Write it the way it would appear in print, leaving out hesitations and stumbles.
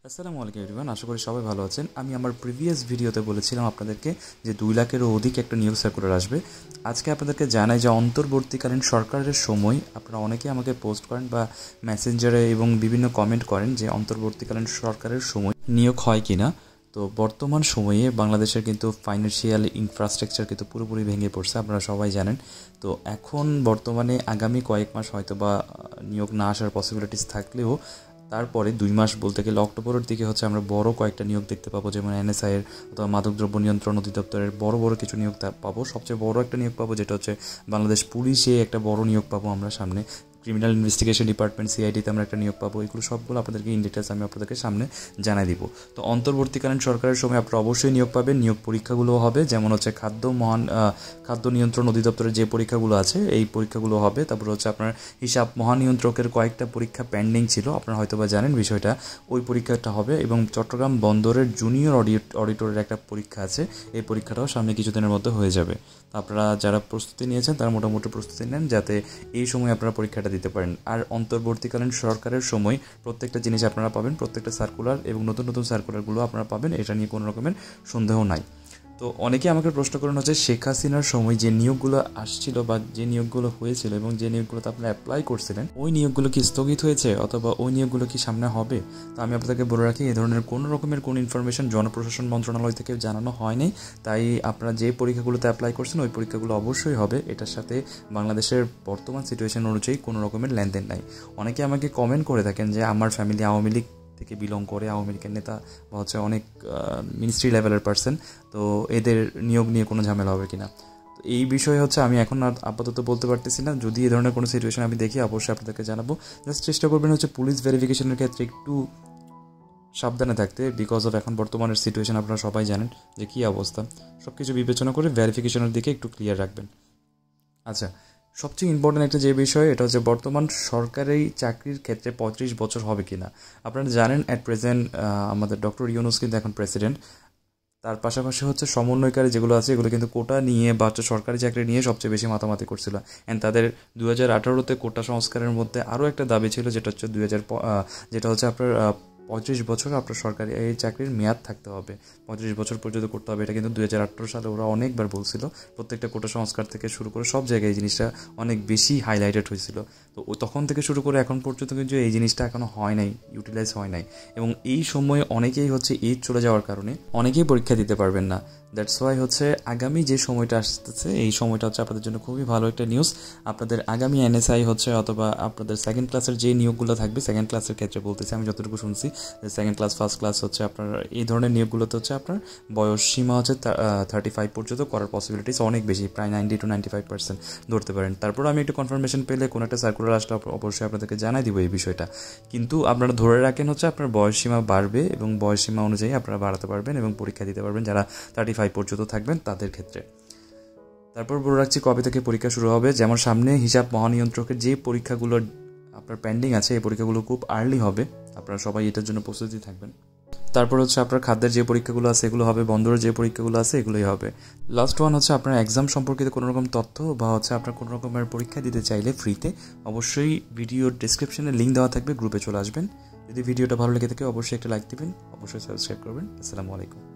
আসসালামু আলাইকুম এভরিওয়ান, আশা করি সবাই ভালো আছেন। আমি আমার প্রিভিয়াস ভিডিওতে বলেছিলাম আপনাদেরকে যে 2 লাখেরও অধিক একটা নিয়োগ সার্কুলার আসবে। আজকে আপনাদেরকে জানাই যে অন্তর্বর্তীকালীন সরকারের সময় আপনারা অনেকেই আমাকে পোস্ট করেন বা মেসেঞ্জারে এবং বিভিন্ন কমেন্ট করেন যে অন্তর্বর্তীকালীন সরকারের সময় নিয়োগ হয় কি না। তো বর্তমান সময়ে বাংলাদেশের কিন্তু ফাইন্যান্সিয়াল ইনফ্রাস্ট্রাকচার কিন্তু পুরোপুরি ভেঙে পড়ছে, আপনারা সবাই জানেন। তো এখন বর্তমানে আগামী কয়েক মাস হয়তো বা নিয়োগ না আসার পসিবিলিটিস থাকলেও তারপরে 2 মাস বলতে গেলে অক্টোবরের দিকে আমরা বড় কয়েকটা নিয়োগ দেখতে পাবো, যেমন এনএসআইয়ের অথবা মাদকদ্রব্য নিয়ন্ত্রণ অধিদপ্তরের বড় কিছু নিয়োগ পাবো। সবচেয়ে বড় একটা নিয়োগ পাবো যেটা হচ্ছে বাংলাদেশ পুলিশে একটা বড় নিয়োগ পাবো আমরা সামনে। ক্রিমিনাল ইনভেস্টিগেশন ডিপার্টমেন্ট সিআইডিতে আমরা একটা নিয়োগ পাবো। এগুলো সবগুলো আপনাদেরকে ইন ডিটেলস আমি আপনাদেরকে সামনে জানাই দিব। তো অন্তর্বর্তীকালীন সরকারের সময় আপনারা অবশ্যই নিয়োগ পাবেন। নিয়োগ পরীক্ষাগুলো হবে, যেমন হচ্ছে খাদ্য নিয়ন্ত্রণ অধিদপ্তরের যে পরীক্ষাগুলো আছে এই পরীক্ষাগুলো হবে। তারপর হচ্ছে আপনার হিসাব মহানিয়ন্ত্রকের কয়েকটা পরীক্ষা পেন্ডিং ছিল, আপনারা হয়তো বা জানেন বিষয়টা। ওই পরীক্ষাটা হবে এবং চট্টগ্রাম বন্দরের জুনিয়র অডিটরের একটা পরীক্ষা আছে, এই পরীক্ষাটাও সামনে কিছুদিনের মধ্যে হয়ে যাবে। আপনারা যারা প্রস্তুতি নিয়েছেন তারা মোটামুটি প্রস্তুতি নেন যাতে এই সময় আপনারা পরীক্ষাটা দিতে পারেন। আর অন্তর্বর্তীকালীন সরকারের সময় প্রত্যেকটা জিনিস আপনারা পাবেন, প্রত্যেকটা সার্কুলার এবং নতুন সার্কুলারগুলো আপনারা পাবেন, এটা নিয়ে কোনো রকমের সন্দেহ নাই। তো অনেকে আমাকে প্রশ্ন করেন হচ্ছে শেখ হাসিনার সময় যে নিয়োগগুলো আসছিল বা যে নিয়োগগুলো হয়েছিল এবং যে নিয়োগগুলোতে আপনারা অ্যাপ্লাই করছিলেন ওই নিয়োগগুলো কি স্থগিত হয়েছে অথবা ওই নিয়োগগুলো কি সামনে হবে? তো আমি আপনাদেরকে বলে রাখি, এই ধরনের কোনো রকমের কোনো ইনফরমেশন জনপ্রশাসন মন্ত্রণালয় থেকে জানানো হয়নি। তাই আপনারা যে পরীক্ষাগুলোতে অ্যাপ্লাই করছেন ওই পরীক্ষাগুলো অবশ্যই হবে। এটার সাথে বাংলাদেশের বর্তমান সিচুয়েশন অনুযায়ী কোনো রকমের লেনদেন নাই। অনেকে আমাকে কমেন্ট করে থাকেন যে আমার ফ্যামিলি আওয়ামী লীগ থেকে বিলং করে, আওয়ামী লীগের নেতা বা হচ্ছে অনেক মিনিস্ট্রি লেভেলের পার্সন, তো এদের নিয়োগ নিয়ে কোনো ঝামেলা হবে কিনা। তো এই বিষয়ে আমি এখন আর আপাতত বলতে পারতেছি না। যদি এই ধরনের কোনো সিচুয়েশন আমি দেখি অবশ্যই আপনাদেরকে জানাবো। জাস্ট চেষ্টা করবেন পুলিশ ভেরিফিকেশনের ক্ষেত্রে একটু সাবধানে থাকতে, বিকজ অফ এখন বর্তমানের সিচুয়েশন আপনারা সবাই জানেন যে কী অবস্থা। সব কিছু বিবেচনা করে ভেরিফিকেশনের দিকে একটু ক্লিয়ার রাখবেন। আচ্ছা, সবচেয়ে ইম্পর্টেন্ট একটা যে বিষয়, এটা হচ্ছে বর্তমান সরকারি চাকরির ক্ষেত্রে 35 বছর হবে কি না। আপনারা জানেন অ্যাট প্রেজেন্ট আমাদের ডক্টর ইউনূস কিন্তু এখন প্রেসিডেন্ট। তার পাশাপাশি সমন্বয়কারী যেগুলো আছে এগুলো কিন্তু কোটা নিয়ে বা সরকারি চাকরি নিয়ে সবচেয়ে বেশি মাতামাতি করছিল। অ্যান্ড তাদের 2018-তে কোটা সংস্কারের মধ্যে আরও একটা দাবি ছিল যেটা হচ্ছে যেটা হচ্ছে আপনার 35 বছর আপনার সরকারি এই চাকরির মেয়াদ থাকতে হবে, 35 বছর পর্যন্ত করতে হবে। এটা কিন্তু 2018 সালে ওরা অনেকবার বলছিল। প্রত্যেকটা কোটা সংস্কার থেকে শুরু করে সব জায়গায় এই জিনিসটা অনেক বেশি হাইলাইটেড হয়েছিল। তো তখন থেকে শুরু করে এখন পর্যন্ত কিন্তু এই জিনিসটা এখনও হয় নাই, ইউটিলাইজ হয় নাই। এবং এই সময়ে অনেকেই এজ চলে যাওয়ার কারণে অনেকেই পরীক্ষা দিতে পারবেন না। দ্যাটস ওয়াই আগামী যে সময়টা আসতেছে এই সময়টা আপনাদের জন্য খুবই ভালো একটা নিউজ। আপনাদের আগামী এনএসআই অথবা আপনাদের সেকেন্ড ক্লাসের যে নিয়োগগুলো থাকবে, সেকেন্ড ক্লাসের ক্ষেত্রে বলতেছি, আমি যতটুকু শুনছি যে সেকেন্ড ক্লাস ফার্স্ট ক্লাস আপনার এই ধরনের নিয়োগগুলোতে আপনার বয়স সীমা 35 পর্যন্ত করার পসিবিলিটিস অনেক বেশি, প্রায় 90 to 95% ধরতে পারেন। তারপর আমি একটু কনফার্মেশন পেলে কোনো একটা সার্কুলার আসলে অবশ্যই আপনাদেরকে জানাই দিব এই বিষয়টা। কিন্তু আপনারা ধরে রাখেন আপনার বয়স সীমা বাড়বে এবং বয়স সীমা অনুযায়ী আপনারা বাড়াতে পারবেন এবং পরীক্ষা দিতে পারবেন যারা 35 পর্যন্ত থাকবেন তাদের ক্ষেত্রে। তারপর বলে রাখছি কবে থেকে পরীক্ষা শুরু হবে। যেমন সামনে হিসাব মহানিয়ন্ত্রকের যে পরীক্ষাগুলো আপনার পেন্ডিং আছে এই পরীক্ষাগুলো খুব আর্লি হবে, আপনারা সবাই এটার জন্য প্রস্তুতি থাকবেন। তারপর আপনার খাদ্যের যে পরীক্ষাগুলো আছে এগুলো হবে, বন্দরের যে পরীক্ষাগুলো আছে এগুলোই হবে। লাস্ট ওয়ান আপনার এক্সাম সম্পর্কিত কোনো রকম তথ্য বা আপনার কোনো রকমের পরীক্ষা দিতে চাইলে ফ্রিতে অবশ্যই ভিডিওর ডেসক্রিপশনে লিঙ্ক দেওয়া থাকবে, গ্রুপে চলে আসবেন। যদি ভিডিওটা ভালো লেগে থাকে অবশ্যই একটা লাইক দিবেন, অবশ্যই সাবস্ক্রাইব করবেন। আসসালামু আলাইকুম।